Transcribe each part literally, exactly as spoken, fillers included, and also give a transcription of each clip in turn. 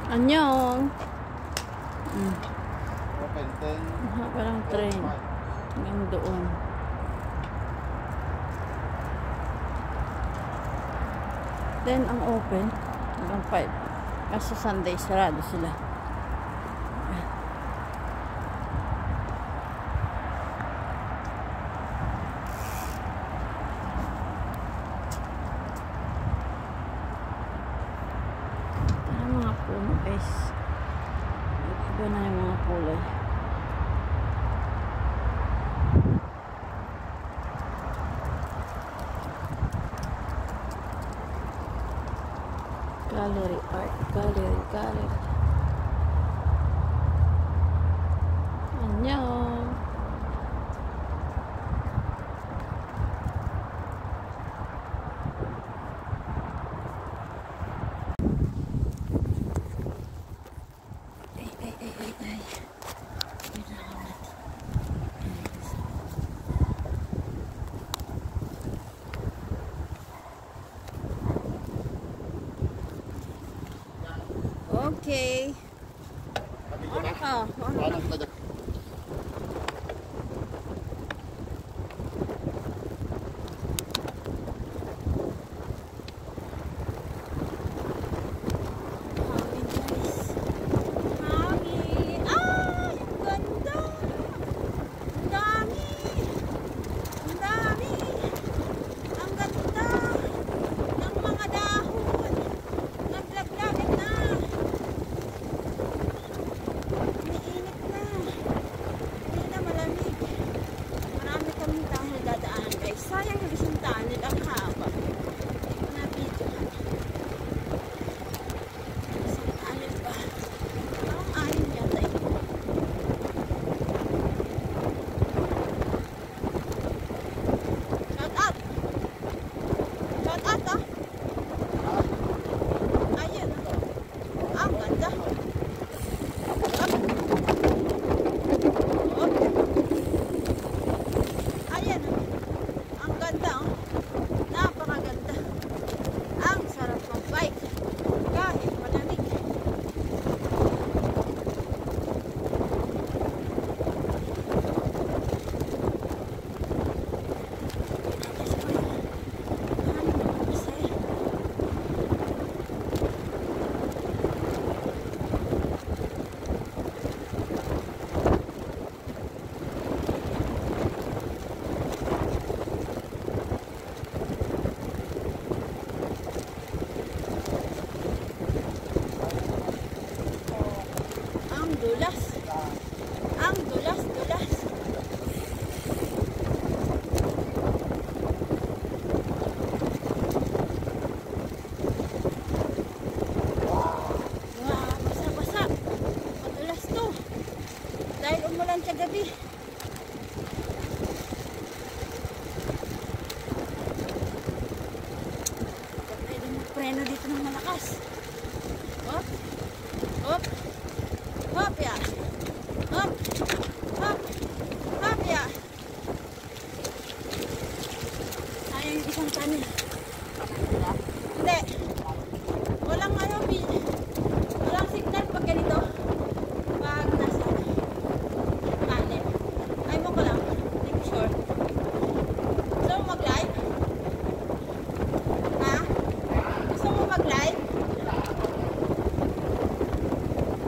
Anyong. Mm. Open ten. Parang train. Hanggang doon. Then, ang open. Hanggang five. Kaso Sunday, sarado sila. Guys, iba na yung mga kulay. Gallery art, gallery, gallery. Annyeong. Okay. Oh, oh. Kagabi. Pwede magpreno dito ng malakas. Hop. Hop. Hop ya. Hop. Hop. Hop ya. Sayang yung isang kanin. Hindi. Walang ano, walang signal pag ganito. Pag nasa kanin. Ay mo ko lang. Hindi ko sure. Gusto mo mag-live? Ha? Gusto mo mag-live?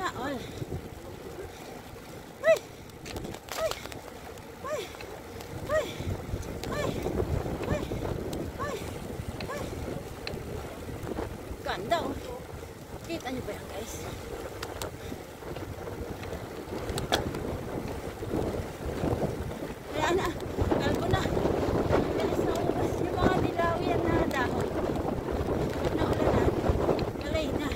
sana all. Ay! Ay! Ay! Ay! Ay! Ay! Ay! Ay! Ganda oh. Kita niyo ba yan guys? Kaya na, kalbo na. Bilis na ubas yung mga dilawian na dahon. Naulanan. Malay na.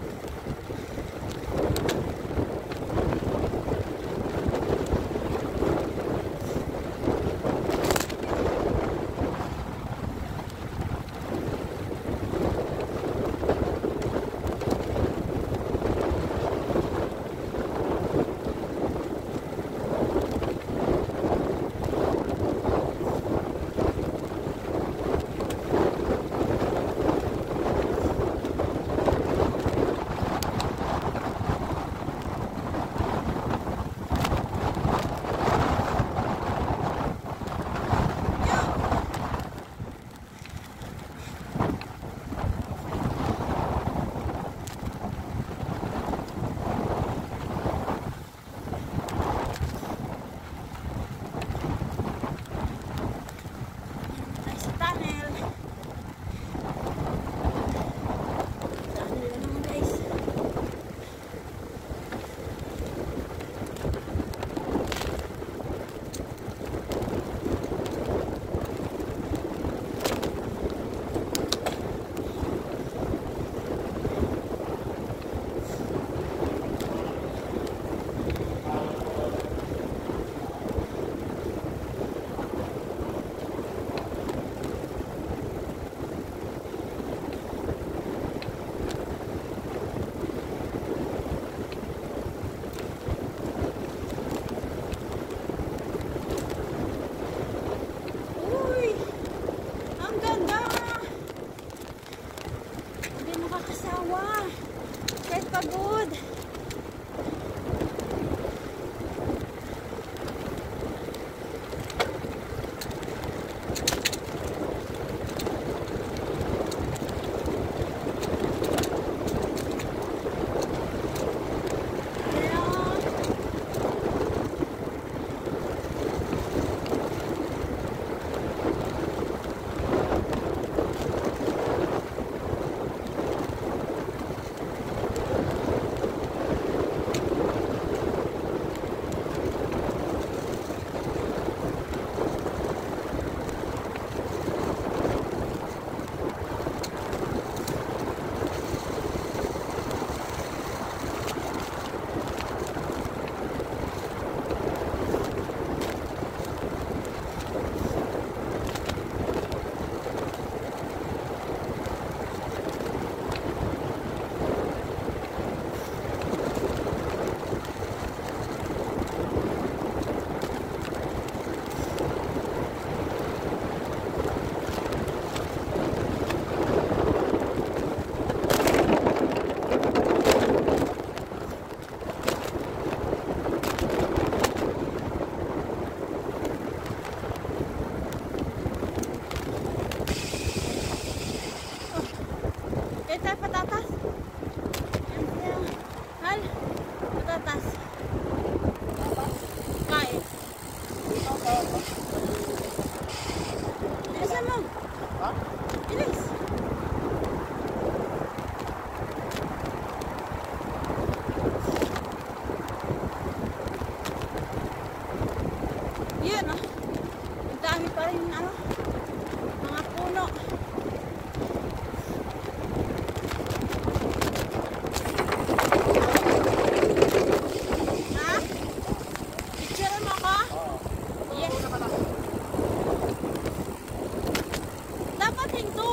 Pagod. Kita patatas. Hal, patatas. Kain. Bilisan mo. Ha? Bilis. Yan ah. Ang dami pa rin ano, mga puno. Dapat hinto.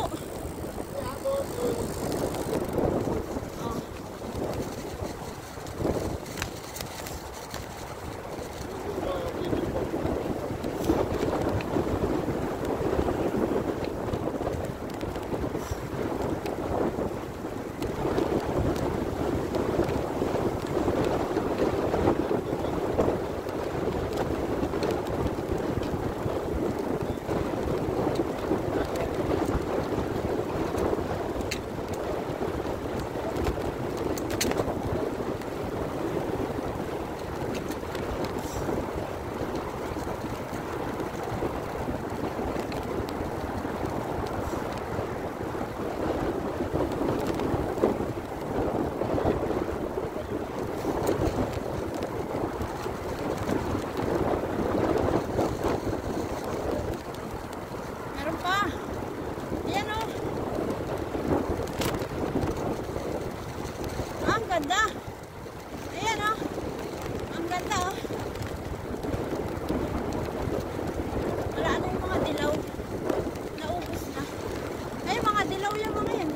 ganda. Ayan oh. Ang ganda oh. Wala na yung mga dilaw. Naubos na. Ay, mga dilaw yung mga yan.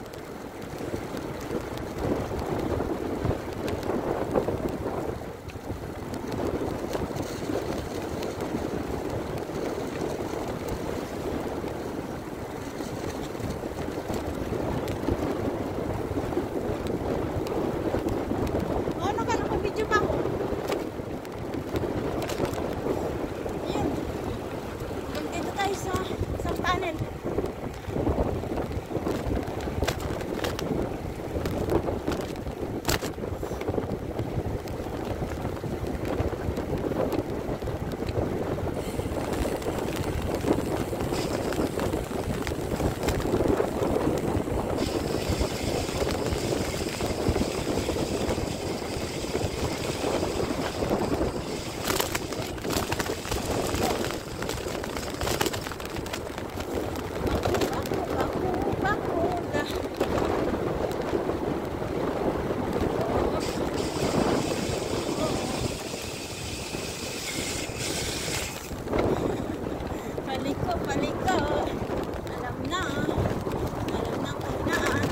Paliko, paliko. Alam na. Alam na ang kahinaan.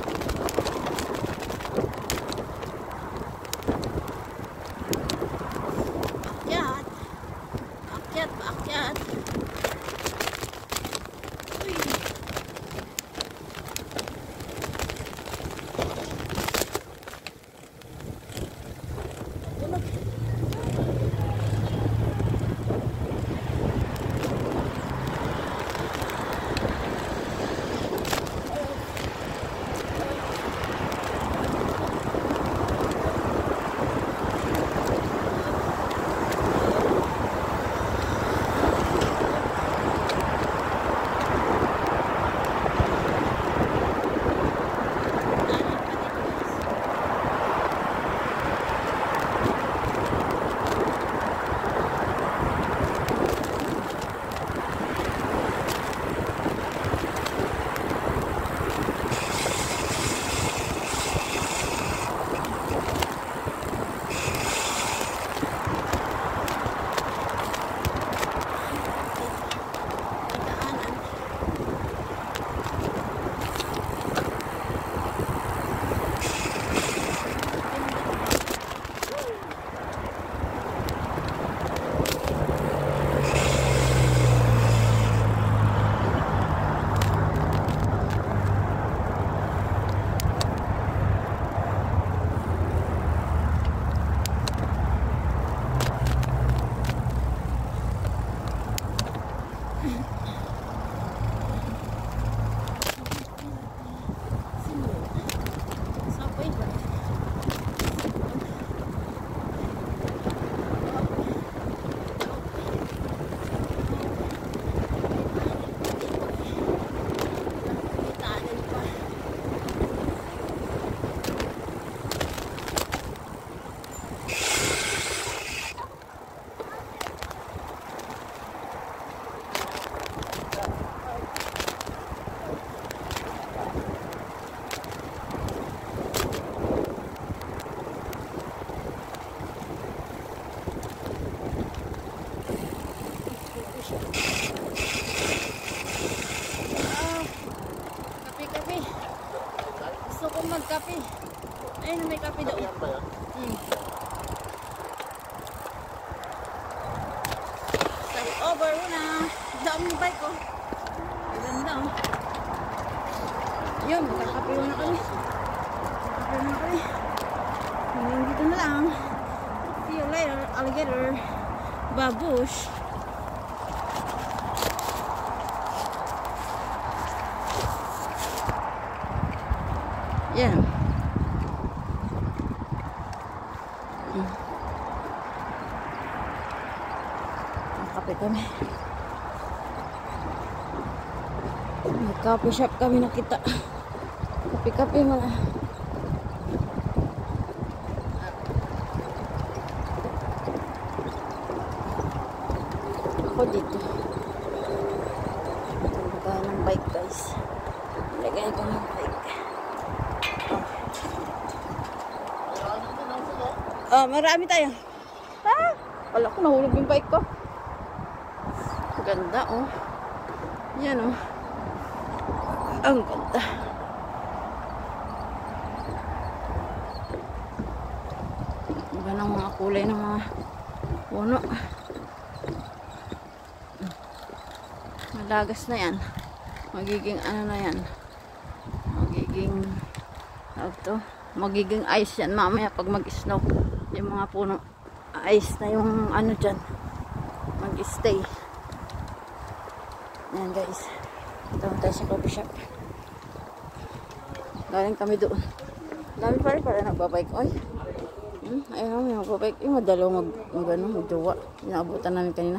Akyat. Akyat, paakyat. Uy. Unog. Magkape. Ayun, may kape doon. Hmm. Start over na. Dami yung bike ko. Ganda oh. Yun, magkakape na kami. Magkakape na kami. Hanggang dito na lang. See you later, alligator. Babush. Yan. Hmm. Kape kami. May coffee shop kami nakita. Kape-kape mga. Ako dito. Lagay ng bike guys. Lagay ko ng bike. Ah, marami tayo. Ah, wala ko, nahulog yung bike ko. Ganda, oh. Yan, oh. Ang ganda. Iba ng mga kulay ng mga puno. Malagas na yan. Magiging ano na yan. Magiging tawag to. Magiging ice yan mamaya pag mag-snow. Yung mga puno ice na yung ano dyan. Mag-stay. Ayan guys. Ito tayo sa coffee shop. Galing kami doon. Dami pa rin para nagbabike. Oy. Hmm, ayun o, may magbabike. Yung madalaw mag, mag ano, magduwa. Inaabutan namin kanina.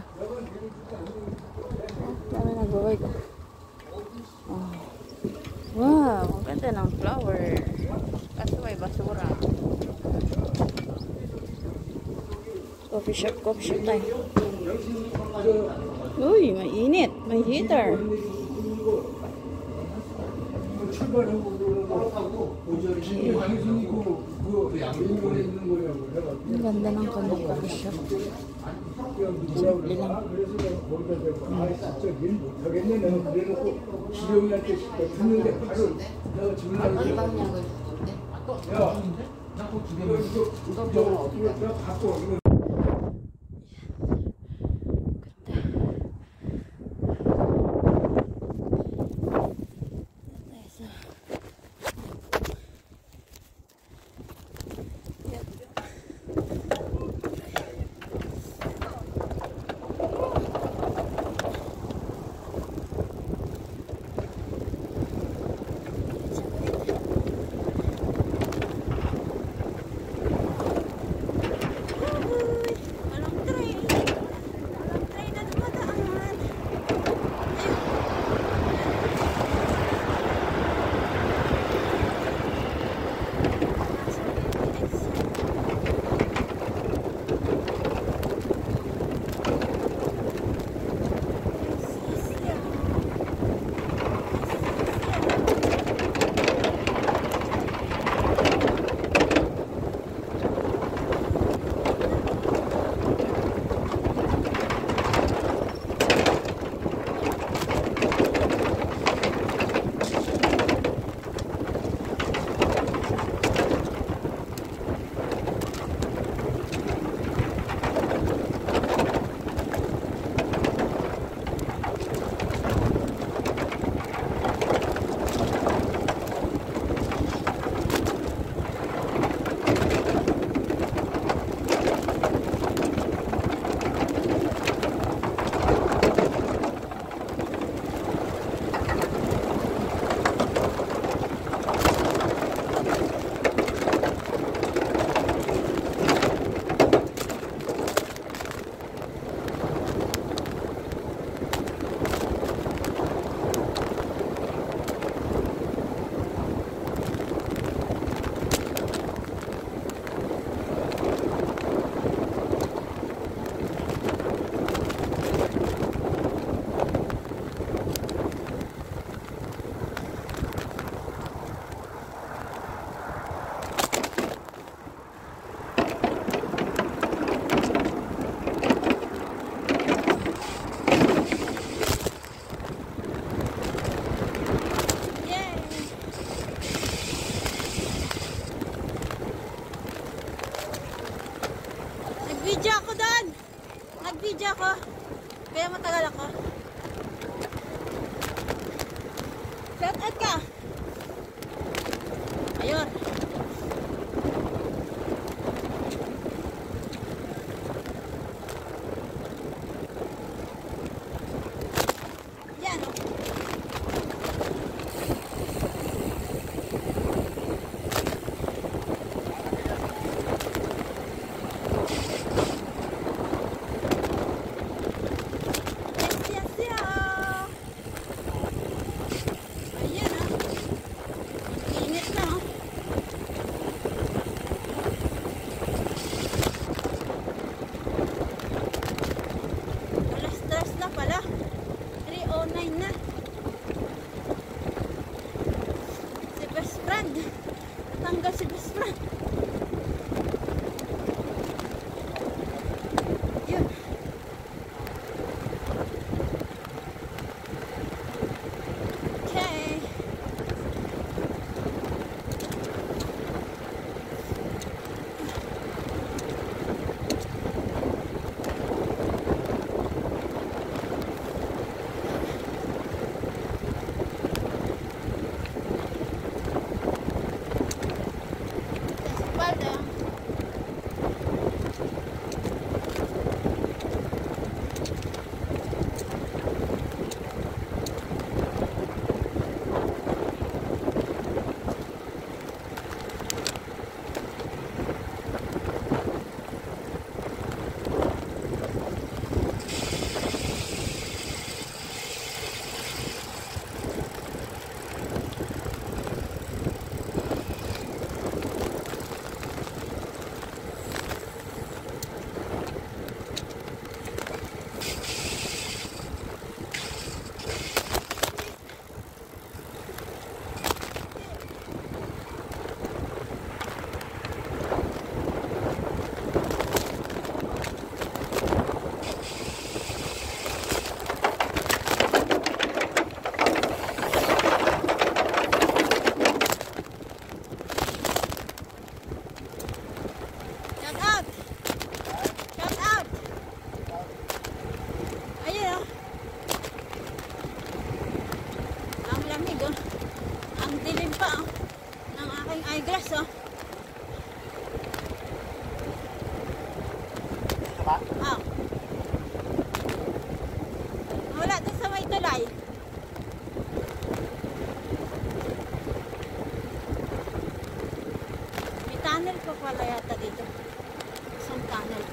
Oh, dami nagbabike. Oh. Wow, ang ganda ng flower. Kaso may basura. Coffee shop, coffee shop tayo. Uy, mainit. May heater. Ang ganda ng kanyang coffee shop. Simple lang. Nag-video ako doon. Nag-video ako. Kaya matagal ako. Shout out ka. Ayun. Yan. Tanggal si best friend. oh. Dito ba? Oh. Wala doon sa may tulay. May tunnel pa pala yata dito. Isang tunnel.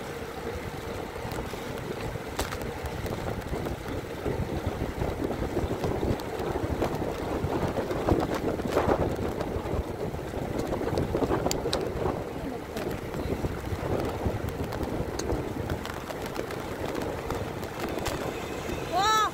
Wow!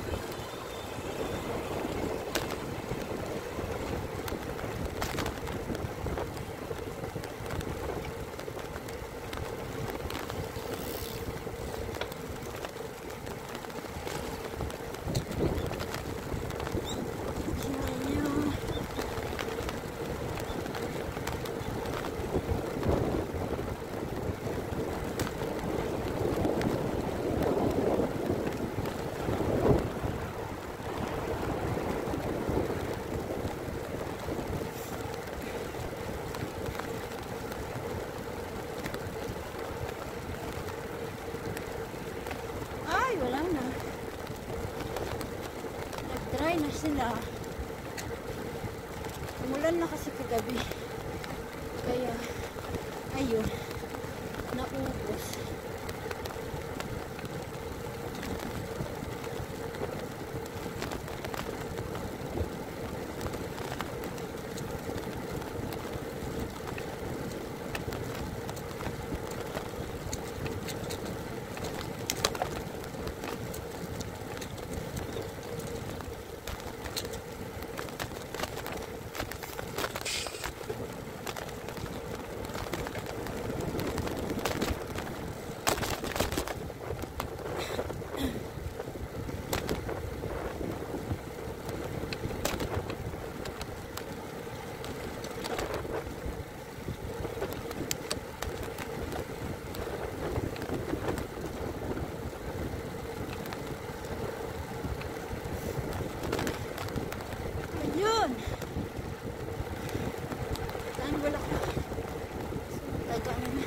Ay, wala na. Nag-dry na sila. Umulan na kasi kagabi. Kaya, ayun, naubos. Ayun. Saan wala ka? Taga naman.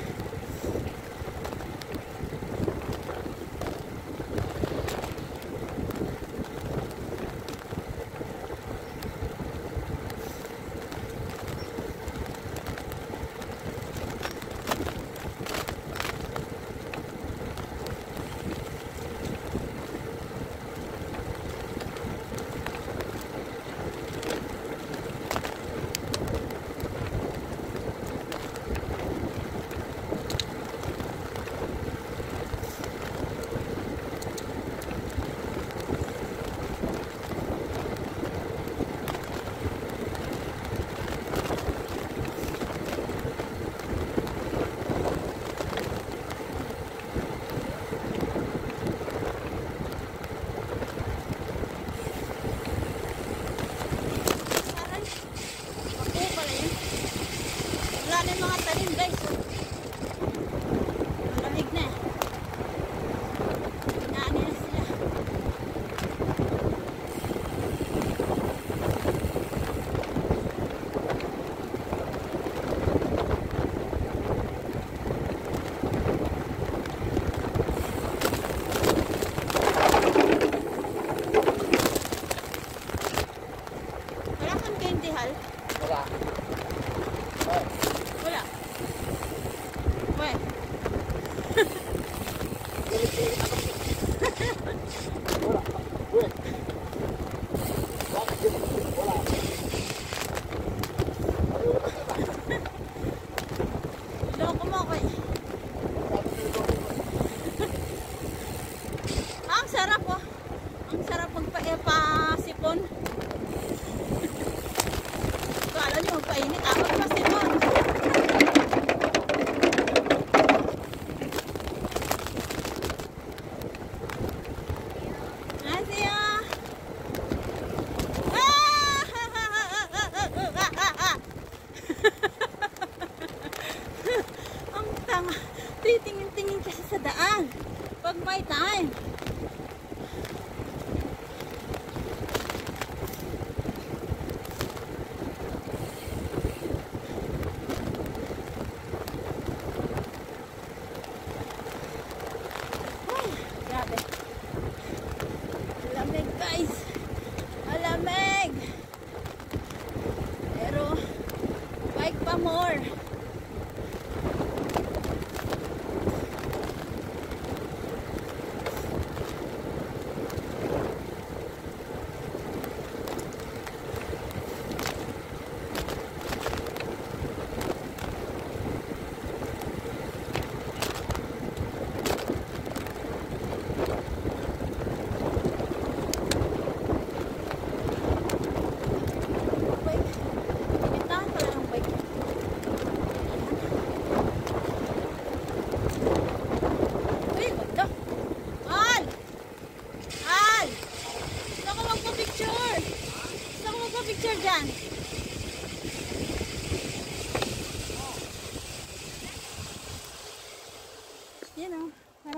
Titingin-tingin kasi sa daan pag may time.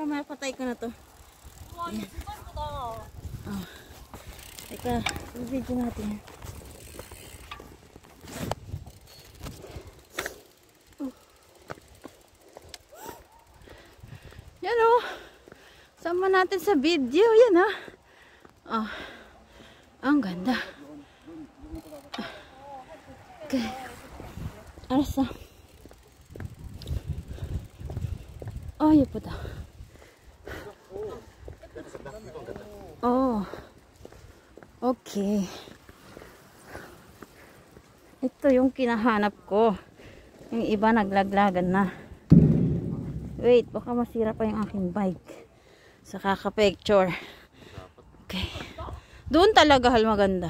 para mapatay ko na to. Ayan. Oh. Teka, i-video natin. Oh. Yan o. Oh. Sama natin sa video. Yan ah. Oh. Ang ganda. Okay. Arsa. Oh, yun po daw. Oh. Okay. Ito yung kinahanap ko. Yung iba naglaglagan na. Wait, baka masira pa yung aking bike. Sa kaka-picture. Okay. Doon talaga hal maganda.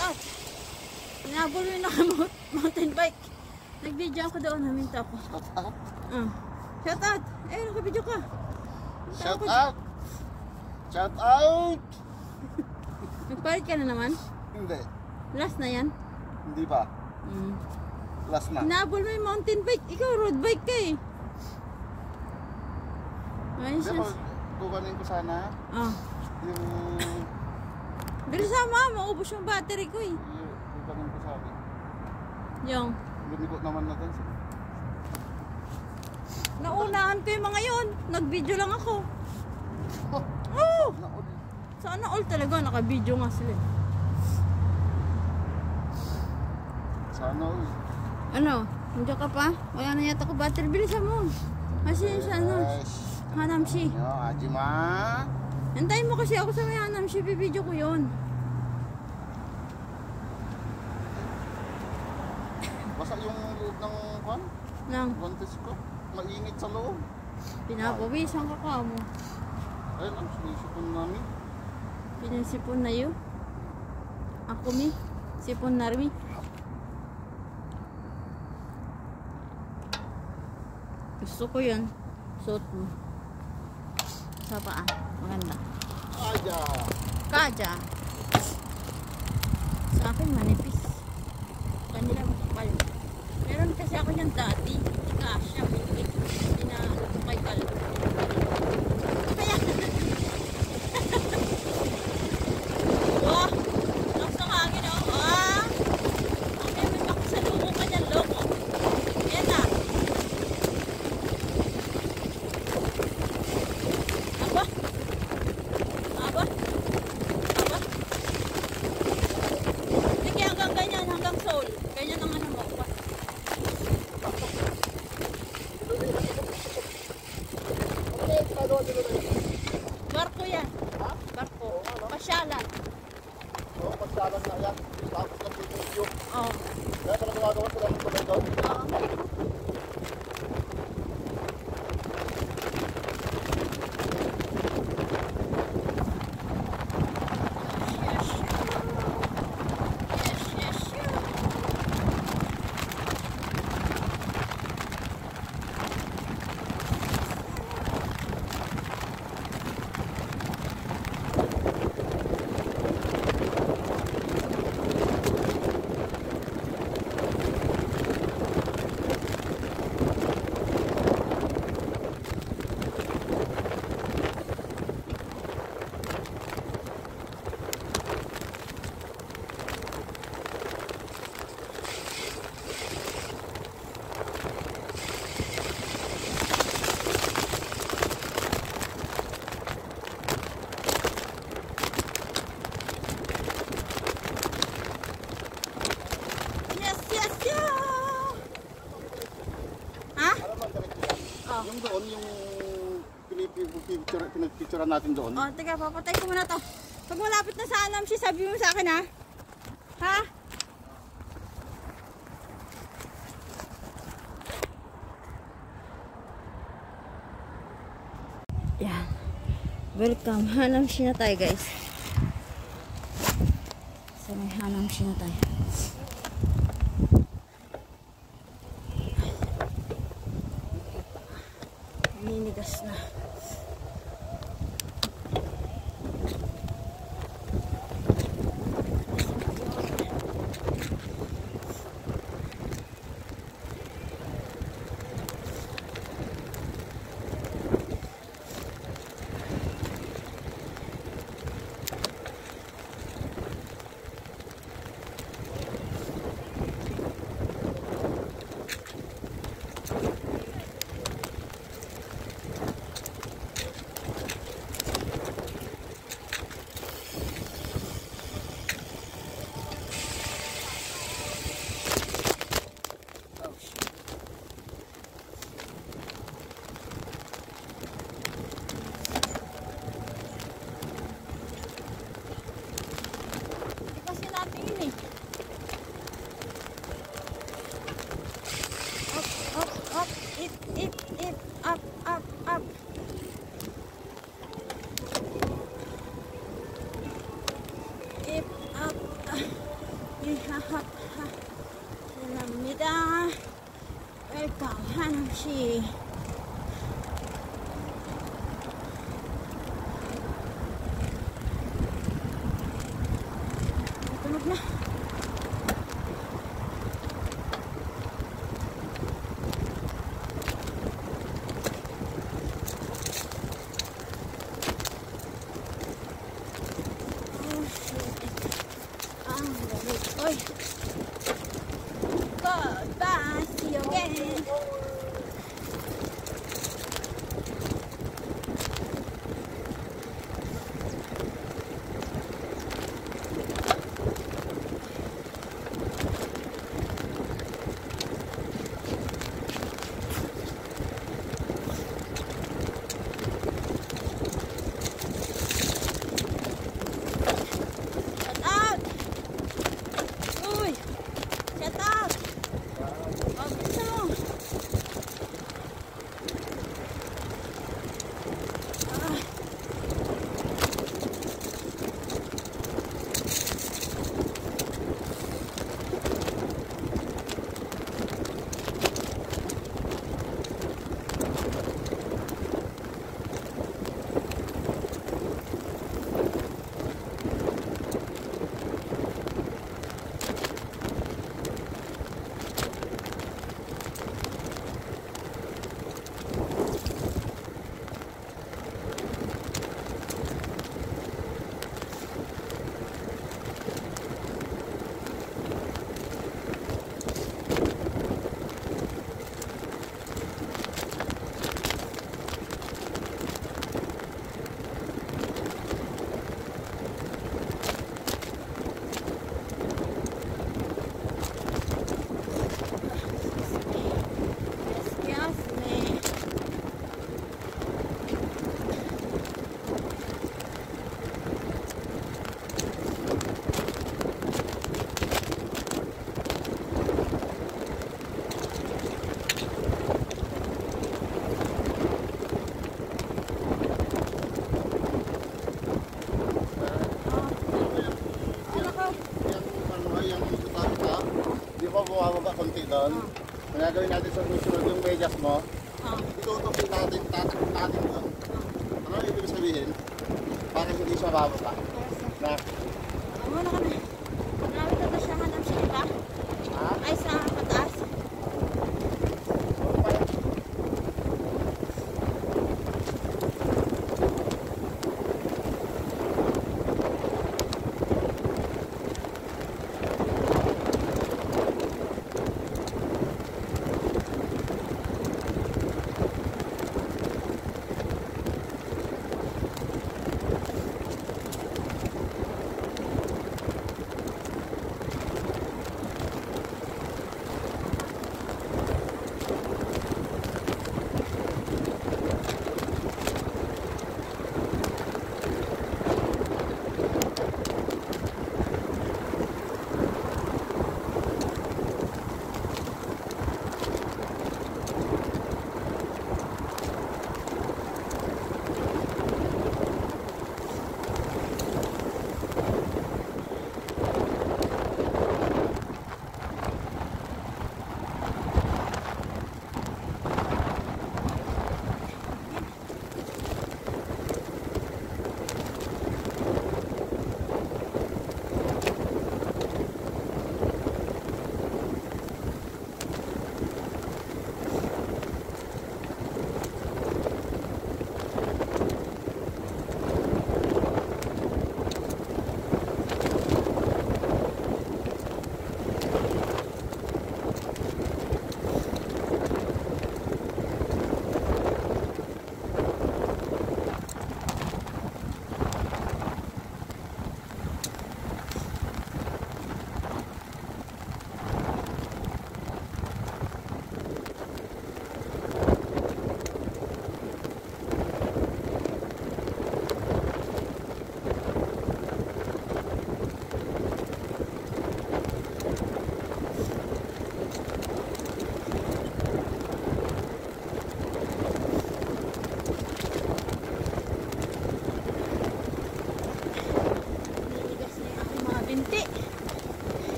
out. Hinabol mo yung naka-mountain bike. Nag-video ako doon, haminto ako. Shout out. Uh. Shout out! Eh, naka-video ka. Haminto Shout ako. out. Shout out. Nagpalit ka na naman? Hindi. Last na yan? Hindi pa. Mm. Last na. Hinabol mo yung mountain bike. Ikaw, road bike ka eh. Ayos Hindi yun. ko, kukunin ko sana Ah. yung... Bilis sama, maubos yung battery ko eh. yung kukunin ko sana. Yung. Lumikot naman natin. Naunahan ko yung mga yun. Nag-video lang ako. Oh, Oh! naul. Sana all talaga. Naka-video nga sila. eh. Sana all. Ano? Nandiyan ka pa? Wala na yata ko battery. Bilisan mo. Kasi yun sa ano. Yes. Hanamshi. Yo, Ajima. Antayin mo kasi ako sa may Hanamshi. Bibidyo ko yun. Basta yung loob ng kwan, Nang guantes ko. Mainit sa loob. pinapawisan ka ka mo. Ayun, ang sinisipon namin. Pinasipon na yun. Ako mi. Sipon na rin. Gusto ko yun. Suot mo. Sa paa. Maganda. Aja. Kaja. Sa akin manipis. Kanila makapal. Meron kasi ako niyang dati. Kasya. Hindi hindi na kay kal. Kaya. Wah! Lakas ng hangin oh. Ah! Okay, may makasalubong ka niyan, loko. Ayan na. Aba? Aba? Aba? Sige, hanggang ganyan, hanggang soul. Ganyan ang ano mo. Barko yan. Barko. Pasyalan. Oo, pagsalan na yan. Tapos na video. Oh. Kaya pala gumagawa sila ng tulay doon. Oo. Yes, yes, yes. Yes, yes, yeah! Ha? Alam mo, direct yan. Oh. Yung doon, yung pinipicture, pinagpicturean natin doon. Oh, teka, papatay ko muna to. Pag malapit na sa Hanamshi, sabi mo sa akin ha? Ha? Yan. Welcome. Hanamshi na tayo, guys. So, may Hanamshi na tayo. Ninigas na. Kasi natin yun eh. Up, up, up. It, it, it. Up, up, up. It, up. 이하하하 지납니다. 일단 한없이 tunog na. Oh shit. Ang lamig. Oy. Goodbye. See you again. Shut out! Uy! Shut out! Oh, bisa mo! Ah. Excuse me. Ano ka? Yung ano ay yung tutang ka. Di ba bumababa konti doon? Ang gagawin natin sa susunod yung medyas mo. Ah. Itutukin natin, tatakot natin doon. Ano ang ibig sabihin? Para hindi siya bababa. Na, Muna ka na. Marami na ba siya hanap siya iba? ha? Ay, sa pataas.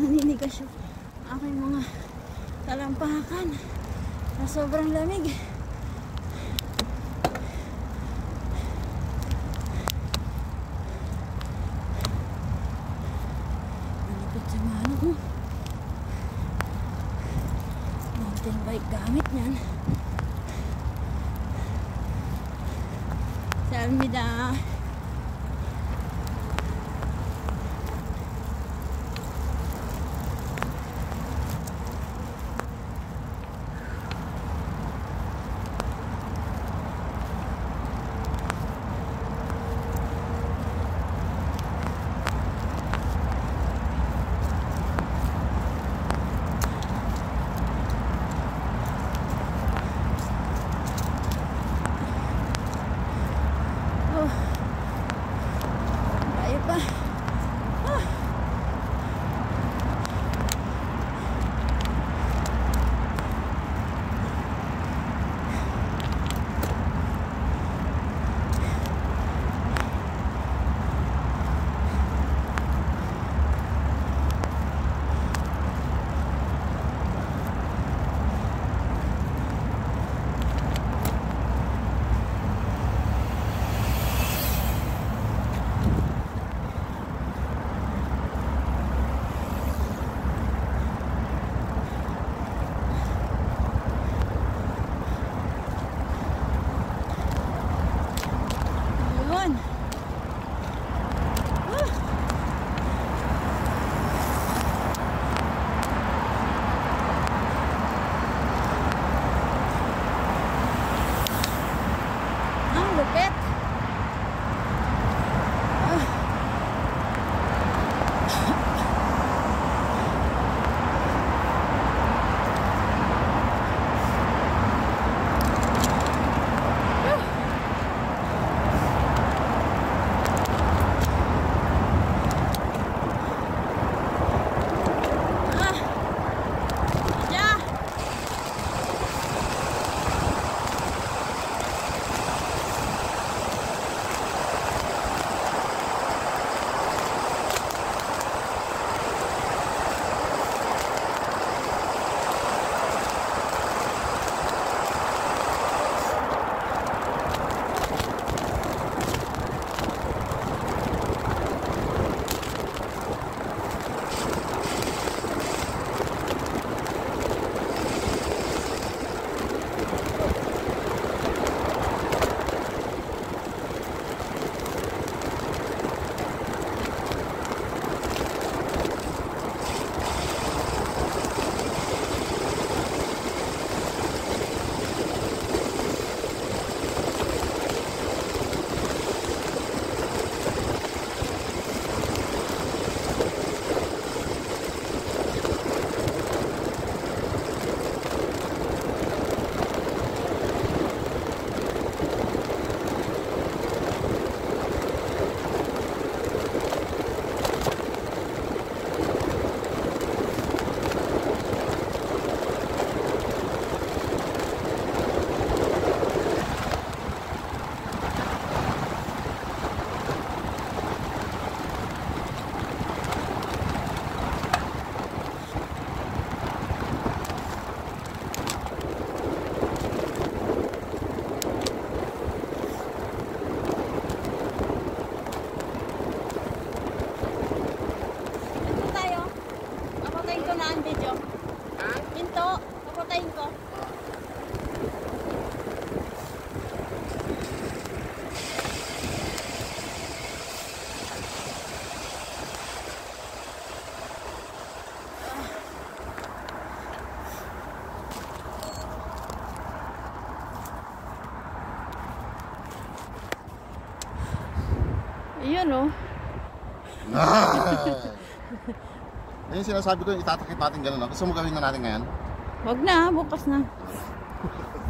naninigas yung aking mga talampakan na sobrang lamig. Malipit sa mga ano ko. Mountain bike gamit niyan. Sa Almida. Yun oh. Ah! Ayun sinasabi ko, itatakip natin gano'n. Gusto mo gawin na natin ngayon? Wag na, bukas na.